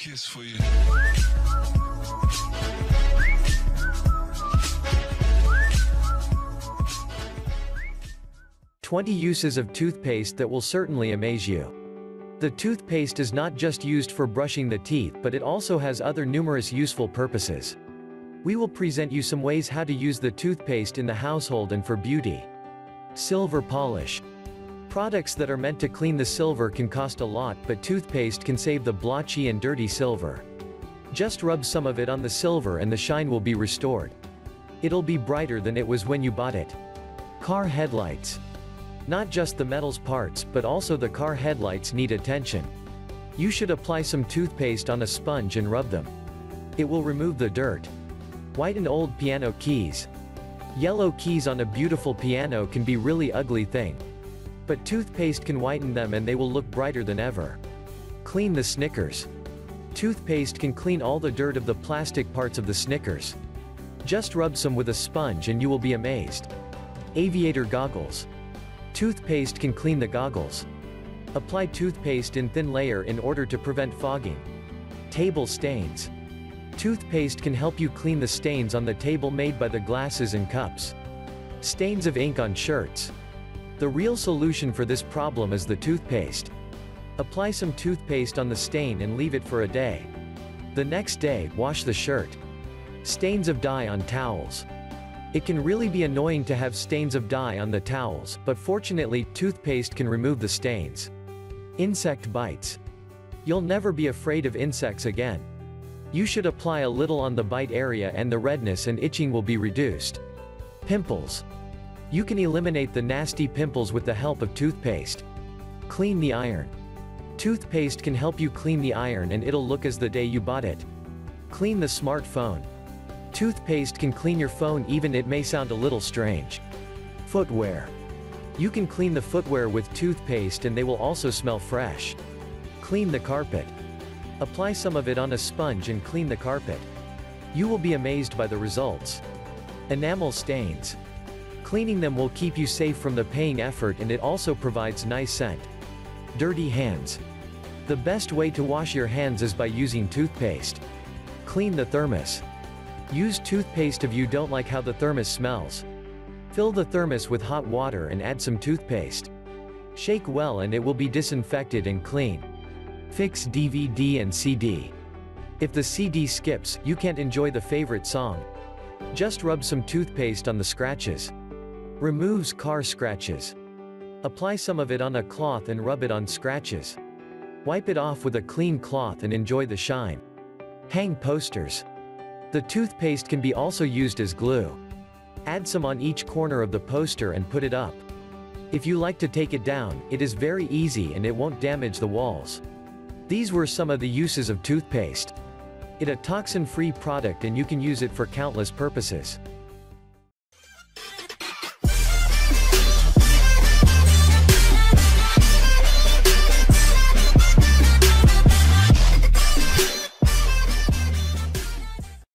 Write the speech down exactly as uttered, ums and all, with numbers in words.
kiss for you. twenty uses of toothpaste that will certainly amaze you. The toothpaste is not just used for brushing the teeth, but it also has other numerous useful purposes. We will present you some ways how to use the toothpaste in the household and for beauty. Silver polish. Products that are meant to clean the silver can cost a lot, but toothpaste can save the blotchy and dirty silver. Just rub some of it on the silver and the shine will be restored. It'll be brighter than it was when you bought it. Car headlights. Not just the metal's parts, but also the car headlights need attention. You should apply some toothpaste on a sponge and rub them. It will remove the dirt. Whiten old piano keys. Yellow keys on a beautiful piano can be really ugly thing. But toothpaste can whiten them and they will look brighter than ever. Clean the Snickers. Toothpaste can clean all the dirt of the plastic parts of the Snickers. Just rub some with a sponge and you will be amazed. Aviator goggles. Toothpaste can clean the goggles. Apply toothpaste in thin layer in order to prevent fogging. Table stains. Toothpaste can help you clean the stains on the table made by the glasses and cups. Stains of ink on shirts. The real solution for this problem is the toothpaste. Apply some toothpaste on the stain and leave it for a day. The next day, wash the shirt. Stains of dye on towels. It can really be annoying to have stains of dye on the towels, but fortunately, toothpaste can remove the stains. Insect bites. You'll never be afraid of insects again. You should apply a little on the bite area and the redness and itching will be reduced. Pimples. You can eliminate the nasty pimples with the help of toothpaste. Clean the iron. Toothpaste can help you clean the iron and it'll look as the day you bought it. Clean the smartphone. Toothpaste can clean your phone even it may sound a little strange. Footwear. You can clean the footwear with toothpaste and they will also smell fresh. Clean the carpet. Apply some of it on a sponge and clean the carpet. You will be amazed by the results. Enamel stains. Cleaning them will keep you safe from the paying effort and it also provides nice scent. Dirty hands. The best way to wash your hands is by using toothpaste. Clean the thermos. Use toothpaste if you don't like how the thermos smells. Fill the thermos with hot water and add some toothpaste. Shake well and it will be disinfected and clean. Fix D V D and C D. If the C D skips, you can't enjoy the favorite song. Just rub some toothpaste on the scratches. Removes car scratches. Apply some of it on a cloth and rub it on scratches. Wipe it off with a clean cloth and enjoy the shine. Hang posters. The toothpaste can be also used as glue. Add some on each corner of the poster and put it up. If you like to take it down, it is very easy and it won't damage the walls. These were some of the uses of toothpaste. It is a toxin-free product and you can use it for countless purposes.